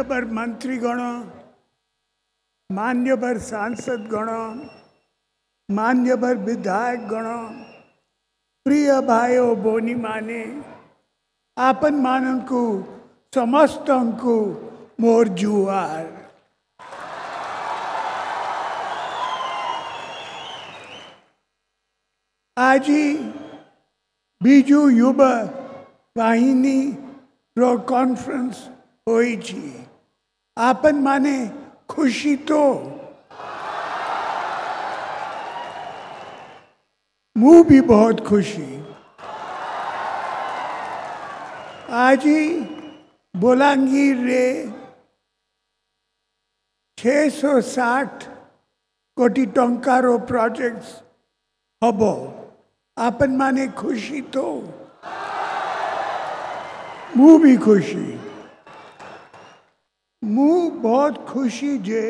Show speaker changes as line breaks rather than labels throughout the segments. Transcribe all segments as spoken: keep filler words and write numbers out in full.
मान्यवर मंत्रीगण, मान्यवर सांसद गण, मान्यवर विधायक गण, प्रिय भाइयों बोनी माने, आपन मानन को समस्त को मोर जुआर। आज बीजू युवा वाहिनी रो कॉन्फ्रेंस होई छी। आपन माने खुशी तो मु भी बहुत खुशी। आज बोलांगीर रे छह सौ साठ कोटी टंकार प्रोजेक्ट्स हबो। आपन माने खुशी तो मु भी खुशी। मु बहुत खुशी जे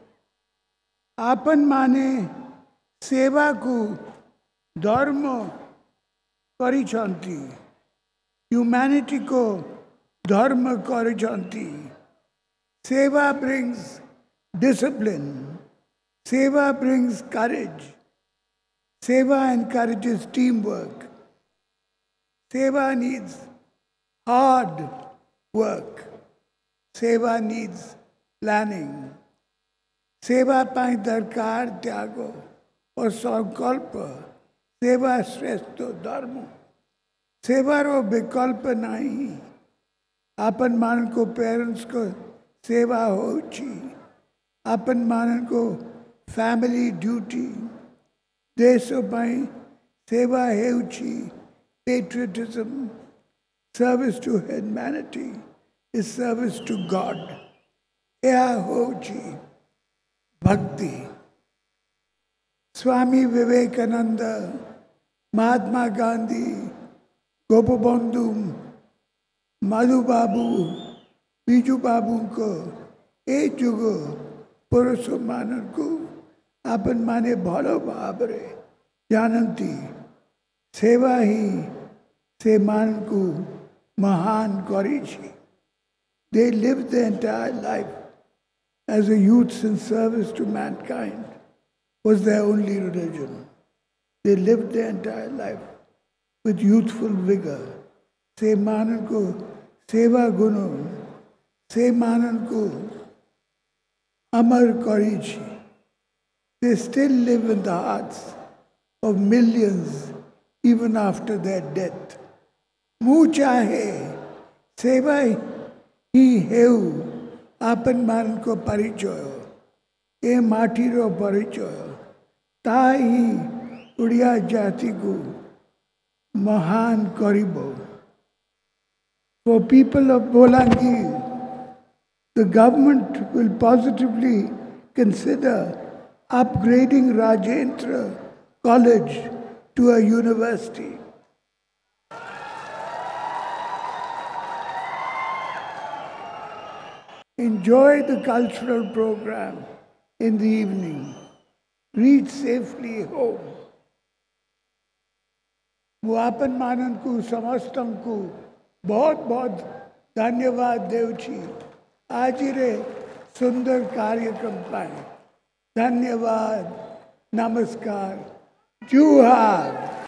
आपन माने सेवा को धर्म करिछंती, ह्यूमैनिटी को धर्म करिछंती। Seva brings discipline, seva brings courage, seva encourages teamwork, सेवा needs hard work, सेवा needs planning, सेवा पाई दरकार त्यागो और संकल्प, सेवा श्रेष्ठ धर्म, सेवा रो विकल्प नहीं। आपन मान को पेरेंट्स को सेवा होची, आपन मान को फैमिली ड्यूटी, देश पाई सेवा हेउची, patriotism, service to humanity is service to God. यह होची भक्ति। स्वामी विवेकानंद, महात्मा गांधी, गोपबंधु, मधु बाबू, बीजू बाबू को ए जुगो पुरुष मानन को आपन माने भलो भावरे जानती। सेवा ही से मान को महान करी छी। They lived their entire life as a youth in service to mankind was their only religion. They lived their entire life with youthful vigor. से मानन को सेवा गुणों से मानन को अमर करी छी। They still live in the hearts of millions even after their death. मु चाहे सेवा ही हेउ आपन मान को परिचय, ए माटी रो परिचय, ताही उड़िया जाति को महान करिबो। For people of Balangir, the government will positively consider upgrading Rajendra College to a university. Enjoy the cultural program in the evening. Reach safely home. मुआपन मानन को समस्तम को बहुत बहुत धन्यवाद देवची। आज रे सुंदर कार्यक्रम पाए। धन्यवाद, नमस्कार, जुहार।